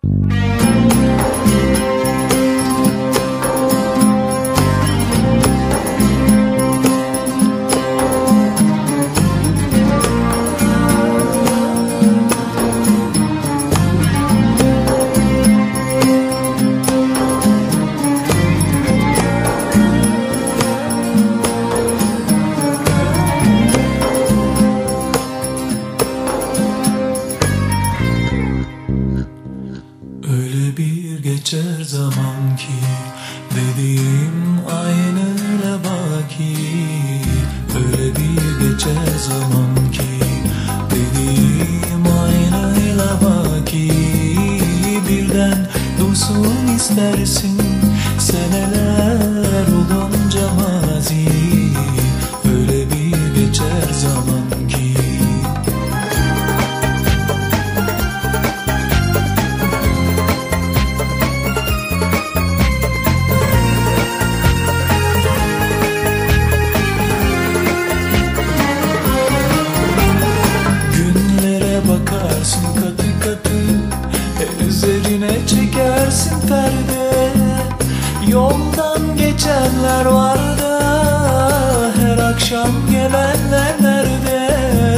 Öyle bir geçer zaman ki dediğim aynı baki. Öyle bir geçer zaman ki dediğim aynı baki. Birden dursun istersin seneler olunca mazi. Öyle bir geçer zaman ki. Bakarsın katı katı, üzerine çekersin perde. Yoldan geçenler var da her akşam gelenler nerede?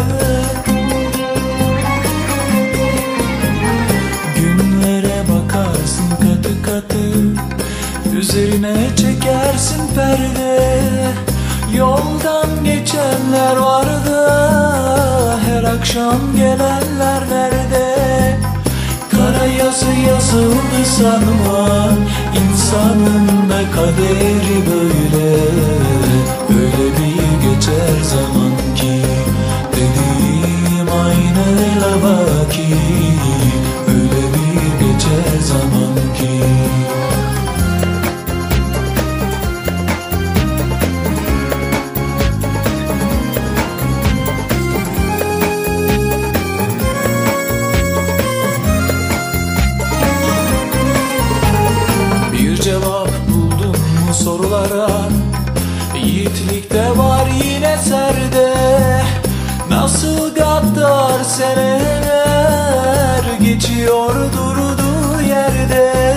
Günlere bakarsın katı katı, üzerine çekersin perde. Yoldan geçenler var da her akşam gelenler nerede? Kara yazı yazıldı sanma, insanın da kaderi böyle. Öyle bir geçer zaman ki dediğim aynı baki. Öyle bir geçer zaman ki. Cevap buldum mu sorulara? Yiğitlikte var yine serde. Nasıl gaddar seneler geçiyor durduğu yerde.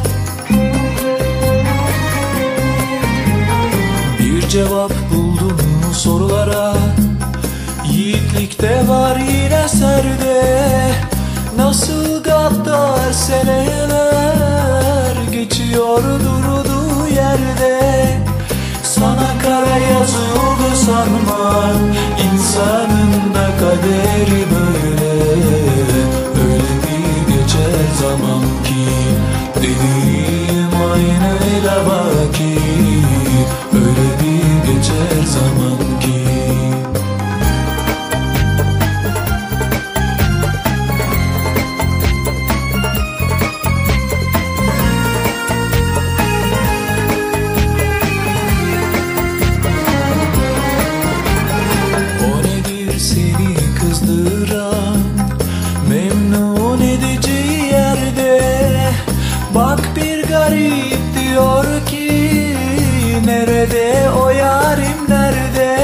Bir cevap buldum mu sorulara? Yiğitlikte var yine serde. Nasıl gaddar seneler geçiyor durduğu yerde. Sana kara yazıldı sanma, insanın da kaderi böyle. Öyle bir geçer zaman ki dediğim aynı baki. Öyle bir geçer zaman ki. Memnun edici yerde. Bak bir garip diyor ki nerede o yarim nerede?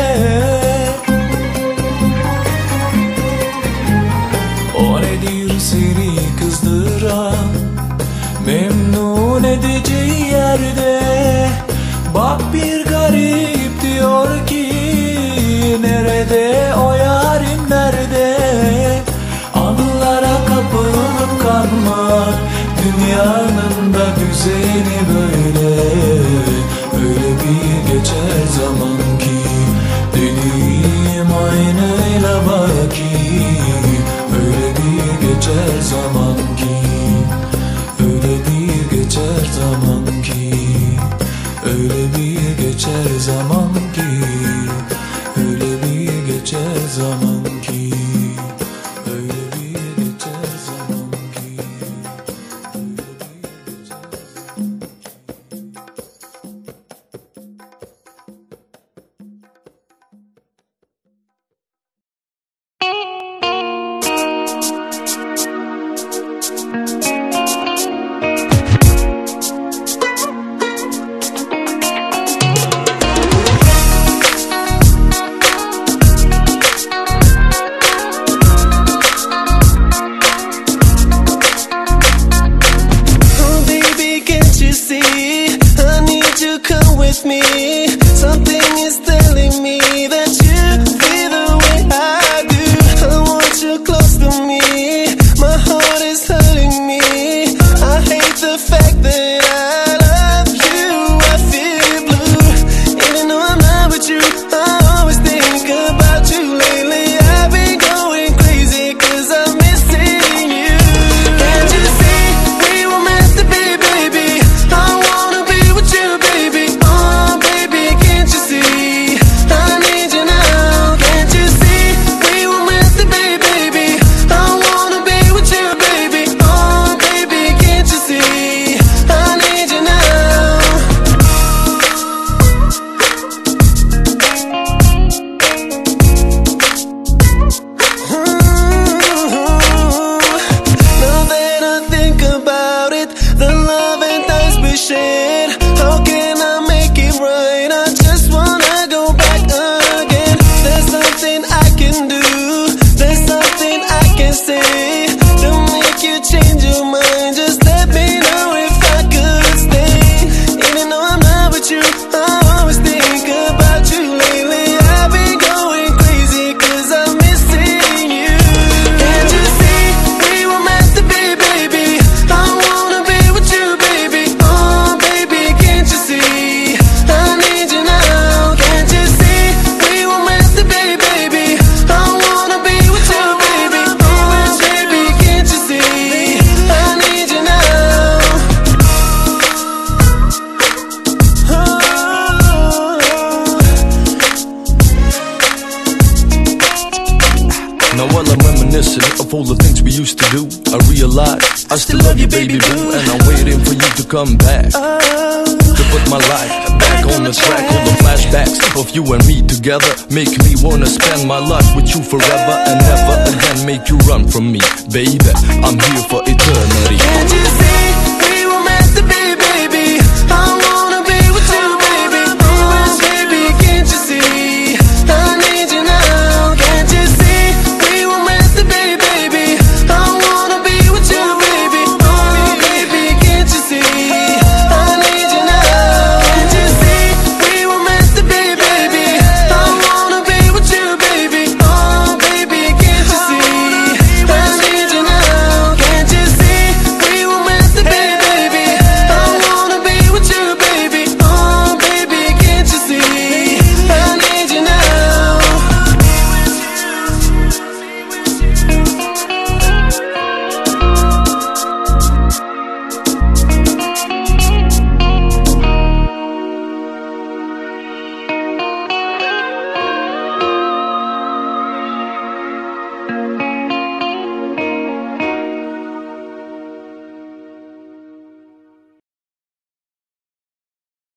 O nedir seni kızdıran? Memnun edici yerde. Bak bir garip diyor ki nerede o yarim nerede? Anılara kapılıp kanma, dünyanın da düzeni böyle. Öyle bir geçer zaman ki dediğim aynı baki. Öyle bir geçer zaman ki. Öyle bir geçer zaman ki. all the things we used to do, I realize I still love you, baby boo. And I'm waiting for you to come back, to put my life back on the track. All the flashbacks of you and me together make me wanna spend my life with you forever, and never again make you run from me. Baby, I'm here for eternity. Can't you see?